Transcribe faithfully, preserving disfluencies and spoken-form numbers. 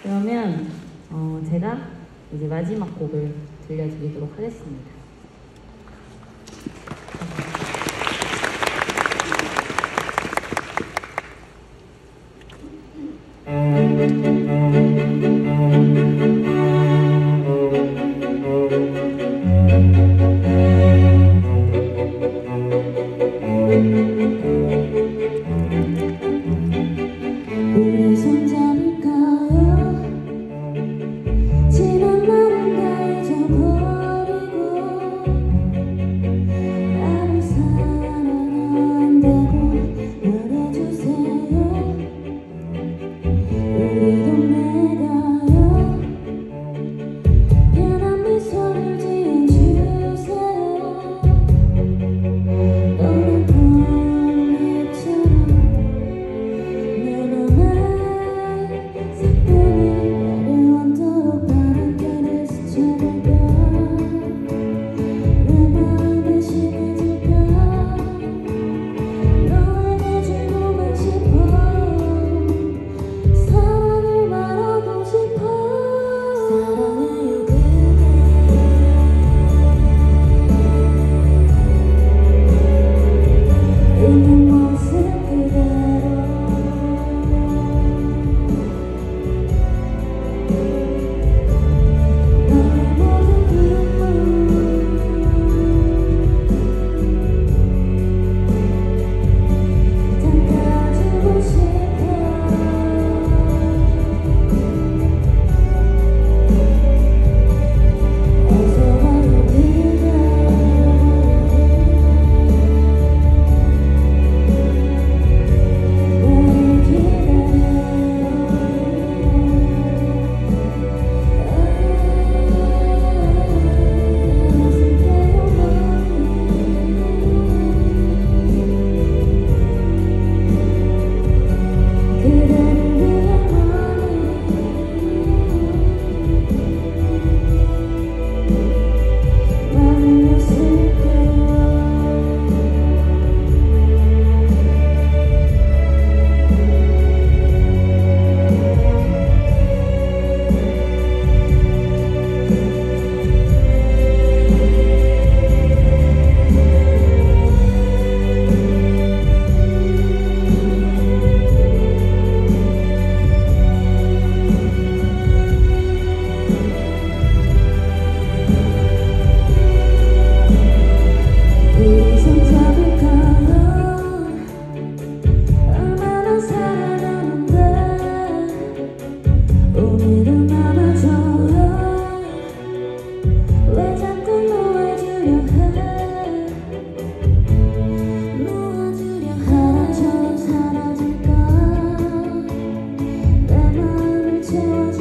그러면 어, 제가 이제 마지막 곡을 들려드리도록 하겠습니다. 우리 손잡을까요? 지난 날은 다 잊어버리고 나를 사랑한다고 말해주세요. 우리 동네 가요. 편한 미소를 지어주세요. 너는 봄잎처럼 내 맘에 사뿐히 내려앉도록 바람결을 스쳐볼까. 내 마음에 심해질까. 너에게 주고만 싶어. 사랑을 말하고 싶어. 사랑해요 그대. 있는 모습 그대로 너의 모든 눈물 담아주고 싶어. 어서 와요 그대. 너를 우리 손잡을까요? 얼마나 사랑하는데 오늘은 안아줘요. 왜 자꾸 놓아주려 해. 놓아주려 하나처럼 사라질까. 내 마음을 채워